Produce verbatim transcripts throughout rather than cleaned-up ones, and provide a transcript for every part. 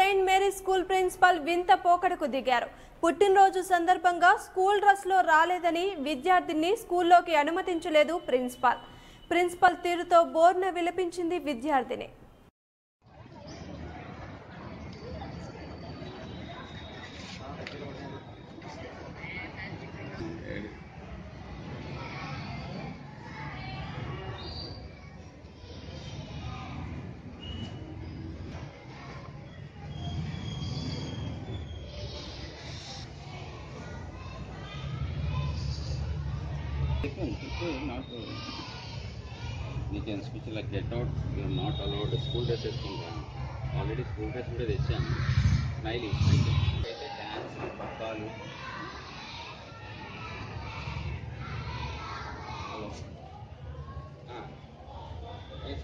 Saint Mary school principal వింత పోకడకు దిగారు. పుట్టినరోజు సందర్భంగా స్కూల్ డ్రెస్ లో రాలేదని విద్యార్థిని స్కూల్లోకి అనుమతించలేదు ప్రిన్సిపల్. ప్రిన్సిపల్ తీరుతో బోర్న విలపించింది విద్యార్థిని. Not we can speak like get out. You are not allowed. School dresses already school dress would have done. Smiley, dance, bakkalu. Hello. Ah. Yes.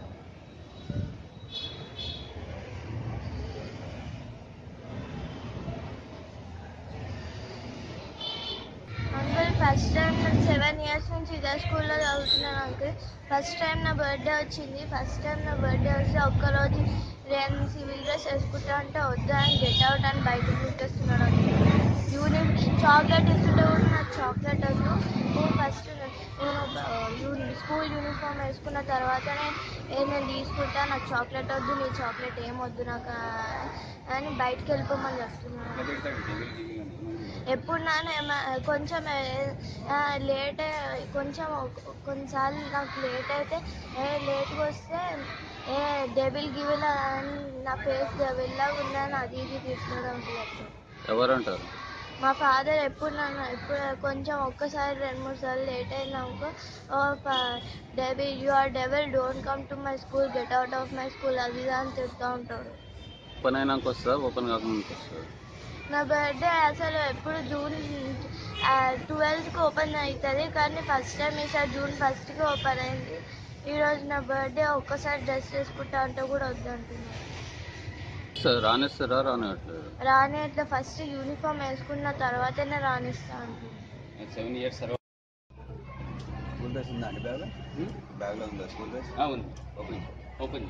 First time నేను seven years నుంచి ఇదే స్కూల్లో చదువుతున్నాను uncle. First time నా birthday వచ్చింది. First time నా birthday వస్తే ఒక్కరోజు నేను సివిల్ డ్రెస్ వేసుకుంటా అంటే వద్దు అని గెట్ అవుట్ అని బయటకు చూపిస్తున్నాడు అంకుల్. యూనిఫ్ చాక్లెట్ ఇస్తుంటే కూడా నాకు చాక్లెట్ వద్దు, నేను ఫస్ట్ నేను స్కూల్ యూనిఫామ్ వేసుకున్న తర్వాతనే నేను తీసుకుంటా, నాకు చాక్లెట్ వద్దు, నీ చాక్లెట్ ఏం వద్దు నాకు అని బయటకు వెళ్ళిపోమని చెప్తున్నాను. ఎప్పుడు నాన్న కొంచెం లేట్ కొంచెం కొన్నిసార్లు నాకు లేట్ అయితే ఏ లేట్గా వస్తే ఏ డెబిల్ గివిల్ అని నా ఫేస్ డెబిల్లా ఉందని అది ఇది తీసుకోవడం ఉంటుంది. ఎవరంటారు? మా ఫాదర్ ఎప్పుడు నన్ను ఎప్పుడు కొంచెం ఒక్కసారి రెండు మూడు సార్లు లేట్ అయినాక devil you are devil don't come to my school, get out of my school అది అని తిడుతూ ఉంటాడు. ఓపెన్ అయినాక వస్తా ఓపెన్ కాకముందుకు వస్తుంది. నా బర్త్డే అసలు ఎప్పుడు జూన్ ట్వెల్త్కి ఓపెన్ అవుతుంది, కానీ ఫస్ట్ టైం ఈసారి జూన్ ఫస్ట్కి ఓపెన్ అయింది. ఈరోజు నా బర్త్డే ఒక్కసారి డ్రెస్ వేసుకుంటా అంటే కూడా వద్దంటున్నాను. రానిస్తారా? రానివ్వట్లేదు. రానిట్లా ఫస్ట్ యూనిఫామ్ వేసుకున్న తర్వాతనే రానిస్తా అంటున్నాను. సెవెన్ ఇయర్స్ తర్వాత స్కూల్ డ్రెస్ ఉందా అండి? బ్యాగ్ బ్యాగ్లో ఉందా స్కూల్ డ్రెస్? ఉంది. ఓపెన్ ఓపెన్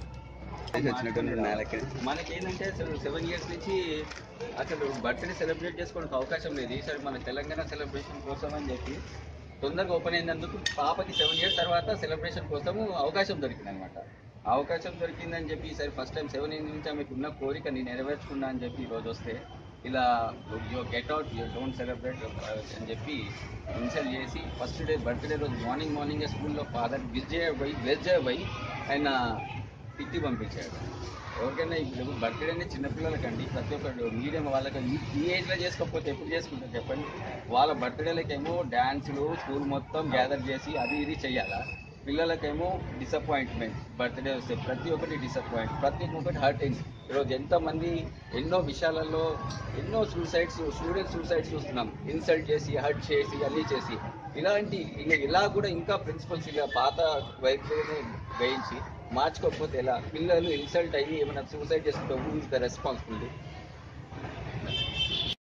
మనకి ఏంటంటే అసలు సెవెన్ ఇయర్స్ నుంచి అసలు బర్త్డే సెలబ్రేట్ చేసుకోవడానికి అవకాశం లేదు. ఈసారి మన తెలంగాణ సెలబ్రేషన్ కోసం అని చెప్పి తొందరగా ఓపెన్ అయినందుకు పాపకి సెవెన్ ఇయర్స్ తర్వాత సెలబ్రేషన్ కోసం అవకాశం దొరికింది అనమాట. అవకాశం దొరికిందని చెప్పి ఈసారి ఫస్ట్ టైం సెవెన్ ఇయర్స్ నుంచి ఆమెకు ఉన్న కోరికని నెరవేర్చుకున్నా అని చెప్పి ఈరోజు వస్తే ఇలా you get out, you don't celebrate అని చెప్పి ఇన్సల్ట్ చేసి ఫస్ట్ డే బర్త్డే రోజు మార్నింగ్ మార్నింగే స్కూల్లో ఫాదర్ విజ్ చేయబోయి వెజ్ చేయబోయి ఆయన తిట్టి పంపించాడు. ఎవరికైనా ఇప్పుడు బర్త్డే అనేది చిన్నపిల్లలకండి, ప్రతి ఒక్కరు మీడియం వాళ్ళకి ఈ ఏజ్లో చేసుకోకపోతే ఎప్పుడు చేసుకుంటారు చెప్పండి? వాళ్ళ బర్త్డేలకేమో డ్యాన్సులు స్కూల్ మొత్తం గ్యాదర్ చేసి అది ఇది చెయ్యాలా, పిల్లలకేమో డిసప్పాయింట్మెంట్. బర్త్డే వస్తే ప్రతి ఒక్కటి డిసప్పాయింట్, ప్రతి ఒక్కటి హర్టింగ్. ఈరోజు ఎంతమంది ఎన్నో విషయాలలో ఎన్నో సూసైడ్స్, స్టూడెంట్ సూసైడ్స్ చూస్తున్నాం, ఇన్సల్ట్ చేసి హర్ట్ చేసి అన్నీ చేసి. ఇలాంటి ఇలా కూడా ఇంకా ప్రిన్సిపల్స్ ఇలా పాత వైఖరిని వేయించి మార్చుకోకపోతే ఎలా? పిల్లలు ఇన్సల్ట్ అయ్యి ఏమైనా సూసైడ్ చేసుకుంటే హూ ఇస్ ద రెస్పాన్సిబిలిటీ?